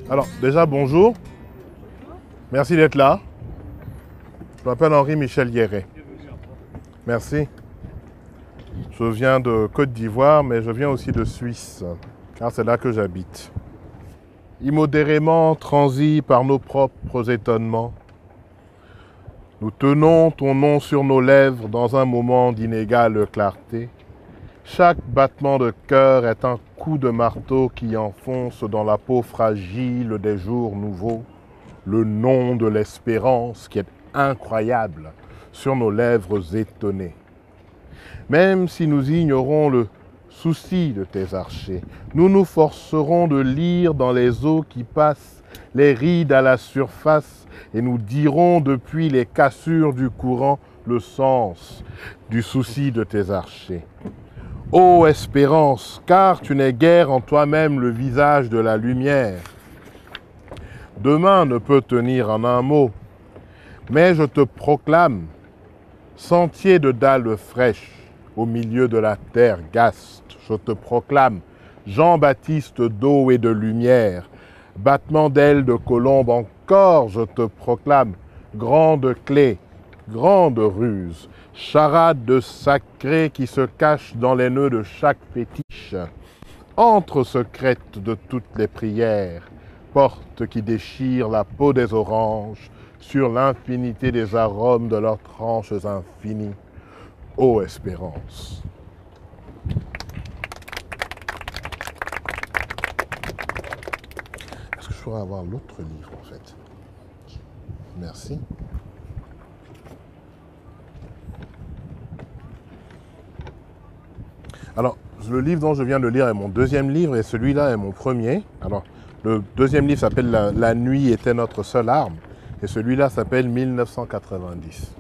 Alors, déjà, bonjour. Merci d'être là. Je m'appelle Henri-Michel Guéret. Merci. Je viens de Côte d'Ivoire, mais je viens aussi de Suisse, car c'est là que j'habite. Immodérément transis par nos propres étonnements, nous tenons ton nom sur nos lèvres dans un moment d'inégale clarté. Chaque battement de cœur est un coup de marteau qui enfonce dans la peau fragile des jours nouveaux le nom de l'espérance qui est incroyable sur nos lèvres étonnées. Même si nous ignorons le souci de tes archers, nous nous forcerons de lire dans les eaux qui passent les rides à la surface et nous dirons depuis les cassures du courant le sens du souci de tes archers. Ô espérance, car tu n'es guère en toi-même le visage de la lumière. Demain ne peut tenir en un mot, mais je te proclame sentier de dalles fraîches au milieu de la terre gaste. Je te proclame Jean-Baptiste d'eau et de lumière, battement d'ailes de colombe encore, je te proclame grande clé, grande ruse, charade de sacré qui se cache dans les nœuds de chaque fétiche, entre secrète de toutes les prières, porte qui déchire la peau des oranges sur l'infinité des arômes de leurs tranches infinies. Ô espérance! Est-ce que je pourrais avoir l'autre livre en fait? Merci. Alors, le livre dont je viens de lire est mon deuxième livre et celui-là est mon premier. Alors, le deuxième livre s'appelle La nuit était notre seule arme et celui-là s'appelle 1990.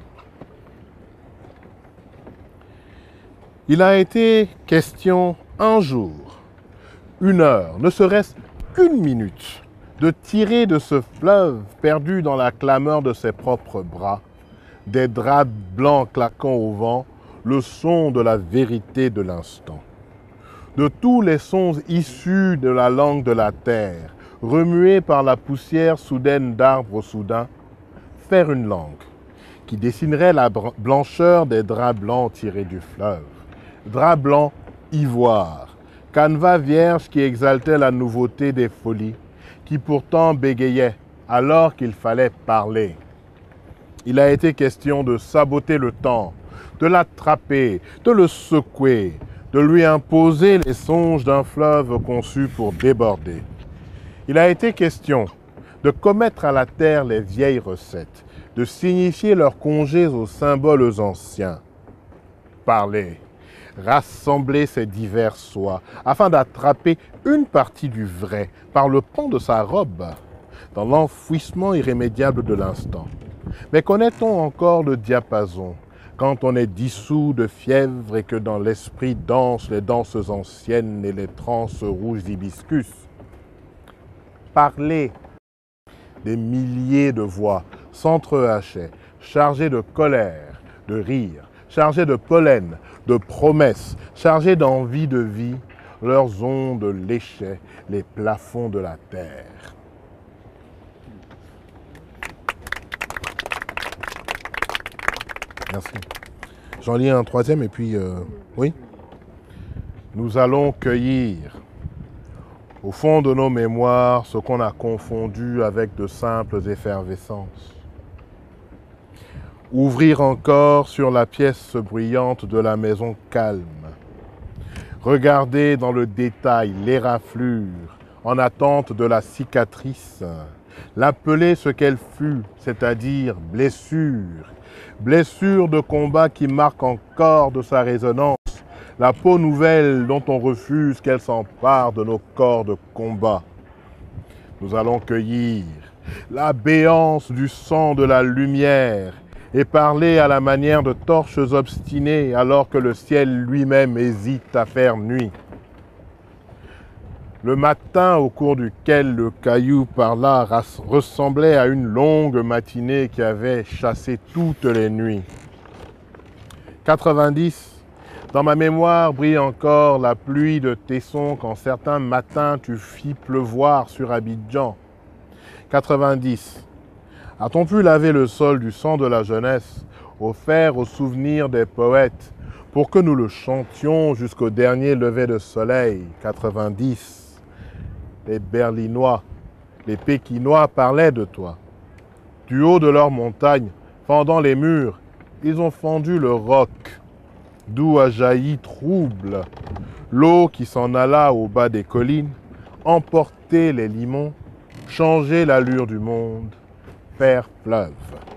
Il a été question un jour, une heure, ne serait-ce qu'une minute, de tirer de ce fleuve perdu dans la clameur de ses propres bras, des draps blancs claquant au vent, le son de la vérité de l'instant. De tous les sons issus de la langue de la terre, remués par la poussière soudaine d'arbres soudains, faire une langue qui dessinerait la blancheur des draps blancs tirés du fleuve. Draps blancs ivoire, canevas vierge qui exaltait la nouveauté des folies, qui pourtant bégayait alors qu'il fallait parler. Il a été question de saboter le temps, de l'attraper, de le secouer, de lui imposer les songes d'un fleuve conçu pour déborder. Il a été question de commettre à la terre les vieilles recettes, de signifier leurs congés aux symboles anciens. Parler, rassembler ces divers soies, afin d'attraper une partie du vrai par le pan de sa robe, dans l'enfouissement irrémédiable de l'instant. Mais connaît-on encore le diapason, quand on est dissous de fièvre et que dans l'esprit dansent les danses anciennes et les transes rouges d'hibiscus? Parler, des milliers de voix s'entrehachaient, chargées de colère, de rire, chargées de pollen, de promesses, chargées d'envie de vie, leurs ondes léchaient les plafonds de la terre. Merci. J'en lis un troisième et puis, oui. Nous allons cueillir au fond de nos mémoires ce qu'on a confondu avec de simples effervescences. Ouvrir encore sur la pièce bruyante de la maison calme. Regarder dans le détail l'éraflure en attente de la cicatrice. L'appeler ce qu'elle fut, c'est-à-dire blessure. Blessure de combat qui marque encore de sa résonance la peau nouvelle dont on refuse qu'elle s'empare de nos corps de combat. Nous allons cueillir la béance du sang de la lumière et parler à la manière de torches obstinées alors que le ciel lui-même hésite à faire nuit. Le matin au cours duquel le caillou par là ressemblait à une longue matinée qui avait chassé toutes les nuits. 90, dans ma mémoire brille encore la pluie de Tesson quand certains matins tu fis pleuvoir sur Abidjan. 90. A-t-on pu laver le sol du sang de la jeunesse, offert au souvenir des poètes, pour que nous le chantions jusqu'au dernier lever de soleil? 90. Les Berlinois, les Pékinois parlaient de toi. Du haut de leurs montagnes, fendant les murs, ils ont fendu le roc, d'où a jailli trouble l'eau qui s'en alla au bas des collines, emporter les limons, changer l'allure du monde, faire fleuve.